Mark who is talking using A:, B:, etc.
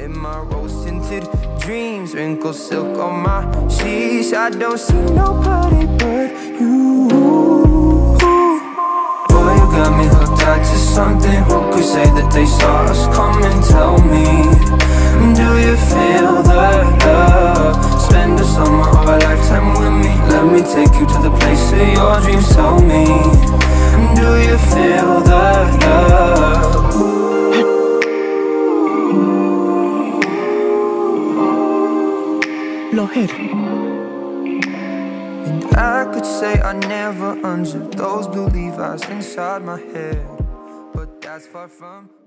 A: in my rose-tinted dreams, wrinkled silk on my sheets. I don't see nobody but you. Boy, you got me hooked on to something. Who could say that they saw us coming? Tell me, do you feel the love? Spend a summer or a lifetime with me. Let me take you to the place of your dreams. Tell me, do you feel the love?
B: Lohir.
A: And I could say I never unzipped those blue Levi's inside my head, but that's far from